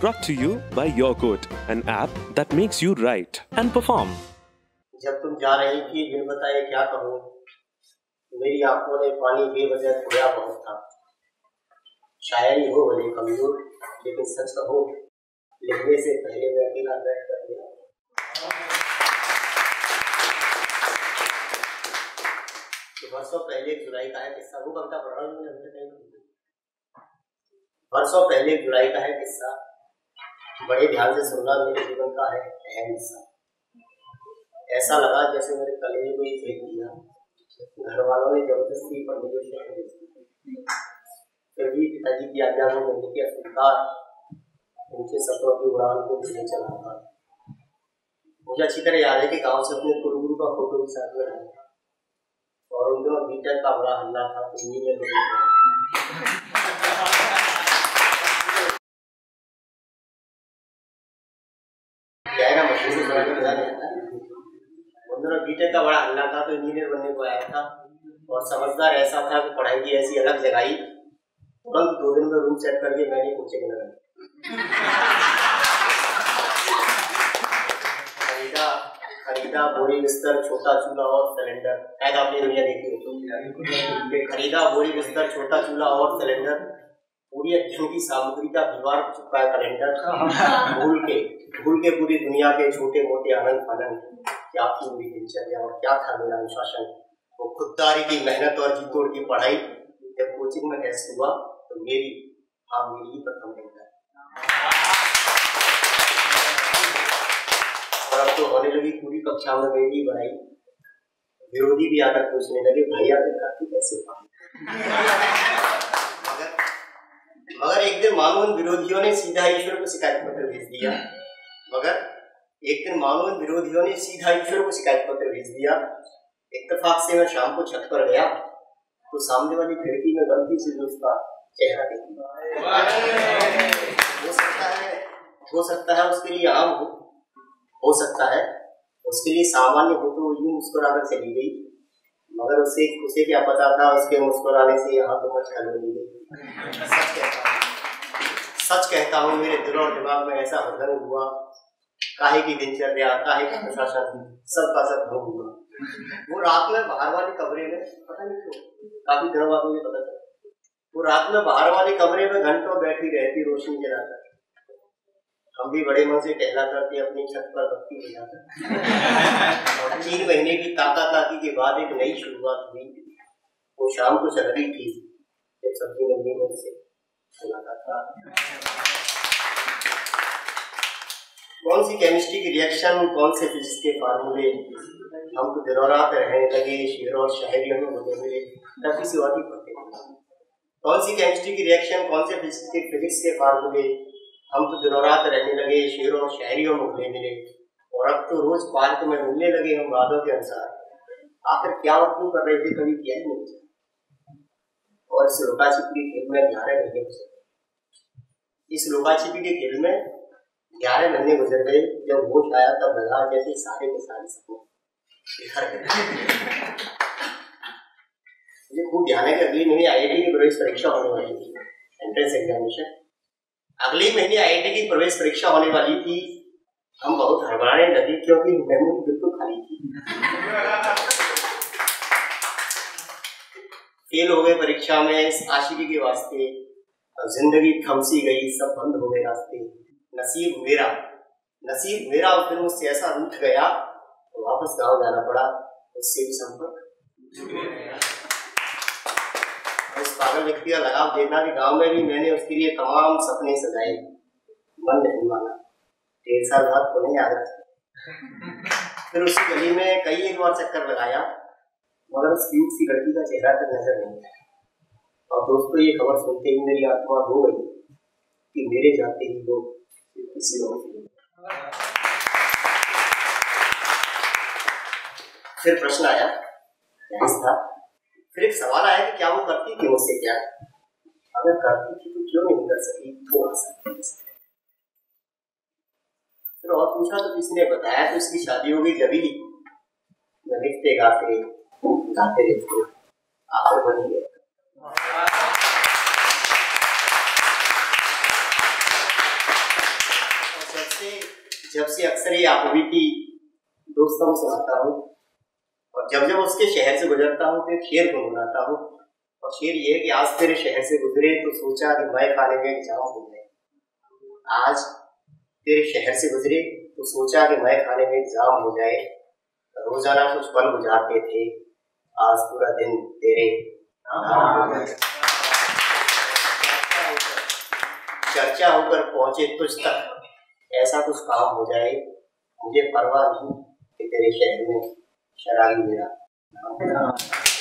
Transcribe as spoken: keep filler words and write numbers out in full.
Brought to you by YourQuote, an app that makes you write and perform. जब तुम जा रही थी बिन बताए क्या कहूँ, मेरी आंखों ने पानी बेवजह खोया बहुत था। शायरी हो भले कमजोर, लेकिन सच कहूँ लिखने से पहले मैं अकेला बैठ कर गया। वर्षों पहले जुलाई का है किस्सा, वो कविता पढ़ रहा हूँ मैंने। वर्षों पहले जुलाई का है किस्सा, बड़े ध्यान से सुनना, मेरे जीवन का है अहम हिस्सा। ऐसा लगा जैसे मेरे कलेजे को ही फेंक दिया, घर वालों ने जबरदस्ती पढ़ने को शहर भेज दिया। फिर भी पिताजी की आज्ञा को मैंने किया स्वीकार, उनके सपनों की उड़ान को दिल्ली चला था। मुझे अच्छी तरह याद है कि गांव से अपने गुरु का फोटो भी साथ में रहा और उन दिनों बीटेक का बड़ा हल्ला था। तो में क्या है ना, मशीन से बड़ा बजा जाता है। उन दिनों बीटेक का बड़ा हल्ला था, तो इंजीनियर बनने को आया था और समझदार ऐसा था कि पढ़ाई की ऐसी अलग जगाई, तुरंत दो दिन में रूम सेट करके मैंने कोचिंग लगा खरीदा खरीदा बोरी बिस्तर छोटा चूल्हा और सिलेंडर। शायद आपने दुनिया देखी हो। खरीदा बोरी बिस्तर छोटा चूल्हा और सिलेंडर, पूरी अध्ययन की सामग्री का दीवार पर चिपकाया कैलेंडर। भूल के भूल के पूरी दुनिया के छोटे मोटे आनंद फानंद, क्या थी मेरी दिनचर्या और क्या था मेरा अनुशासन। वो खुददारी की मेहनत और जी तोड़ की पढ़ाई, जब कोचिंग में टेस्ट हुआ तो मेरी हाँ मेरी ही प्रथम रैंक है। और अब तो होने लगी पूरी कक्षा में मेरी बढ़ाई, विरोधी भी आकर पूछने लगे भैया फिर करती कैसे मगर मगर एक दिन मानो विरोधियों ने सीधा ईश्वर को शिकायत पत्र भेज दिया मगर एक दिन मानो विरोधियों ने सीधा ईश्वर को शिकायत पत्र भेज दिया। इत्तेफाक से मैं शाम को छत पर गया तो सामने वाली खिड़की में गलती से जो उसका चेहरा देखा। हो सकता है हो सकता है उसके लिए आम हो हो सकता है उसके लिए सामान्य हो, तो यूं मुस्कुराकर चली गई, मगर उसे उसे क्या पता था उसके मुस्कुराने से यहाँ तो मच हल हो गई। सच कहता हूँ सच कहता हूँ मेरे दिल और दिमाग में ऐसा हरदंग हुआ, काहे की दिनचर्या काहे का प्रशासन सब का सब भंग हुआ। वो रात में बाहर वाले कमरे में, पता नहीं क्यों काफी दिनों बाद मुझे पता चला, वो रात में बाहर वाले कमरे में घंटों बैठी रहती रोशनी जलाकर। हम भी बड़े मन से टहला करते अपनी छत पर बत्ती बुझाकर। और तीन महीने की ताका ताकी के बाद एक नई शुरुआत हुई। वो शाम को चल रही थी जब सब्जी मंडी में से सुनाता था। कौन सी केमिस्ट्री की रिएक्शन, कौन से फिजिक्स के फार्मूले, हम तो दिनों रात रहने लगे शेर और शायरियों में होने मिले, तब किसी और भी पढ़ते। कौन सी केमिस्ट्री की रिएक्शन, कौन से फिजिक्स के फिजिक्स के फार्मूले, हम तो दिनों रात रहने लगे शेर और शायरियों में घुले मिले। और अब तो रोज पार्क में मिलने लगे हम वादों के अनुसार। आखिर क्या और क्यों कर रहे थे कभी किया ही नहीं। और इस लुका छिपी के खेल में ग्यारह महीने गुजर गए इस लुका छिपी के खेल में ग्यारह महीने गुजर गए। जब होश आया तब लगा जैसे सारे के सारे सपने बिखर गए। मुझे खूब ध्यान है कि अगली महीने आई आई टी की प्रवेश परीक्षा होने वाली थी, एंट्रेंस एग्जामिनेशन। अगले महीने आई आई टी की प्रवेश परीक्षा होने वाली थी। हम बहुत हड़बड़ाने लगे क्योंकि मेमोरी बिल्कुल खाली थी। फेल हो गए परीक्षा में इस आशिकी के वास्ते, जिंदगी थमसी गई, सब बंद हो गए रास्ते। नसीब मेरा नसीब मेरा उस दिन मुझसे ऐसा रूठ गया तो वापस गांव जाना पड़ा, उससे भी संपर्क। उस पागल व्यक्ति का लगाव देखना कि गांव में भी मैंने उसके लिए तमाम सपने सजाए, मन नहीं माना। डेढ़ साल बाद को नहीं याद रखा। फिर उसी गली में कई एक बार चक्कर लगाया, मगर उस क्यूट सी लड़की का चेहरा तक नजर नहीं आया। और दोस्तों ये खबर सुनते ही मेरी आत्मा रो गई कि मेरे जाते ही वो किसी और से। फिर प्रश्न आया था फिर एक सवाल आया कि क्या वो करती थी मुझसे क्या, अगर करती थी तो क्यों नहीं कर सकी, वो आ सकती। फिर और पूछा तो किसी ने बताया तो इसकी शादी हो गई जभी लिखते गाते गाते लिखते आखिर बनी गए। जब से अक्सर ये आपबीती दोस्तों को सुनाता हूँ और जब जब उसके शहर से गुजरता हूँ तो एक शेर गुनगुनाता हूँ। और शेर ये है कि आज तेरे शहर से गुजरे तो सोचा कि मैं खाने में जाम हो जाए। आज तेरे शहर से गुजरे तो सोचा कि मैं खाने में जाम हो जाए। रोजाना कुछ पल गुजारते थे, आज पूरा दिन तेरे नाम हो जाए। चर्चा होकर पहुंचे तुझ तक, ऐसा कुछ काम हो जाए। मुझे परवाह नहीं कि तेरे शहर में शराबी मेरा नाम।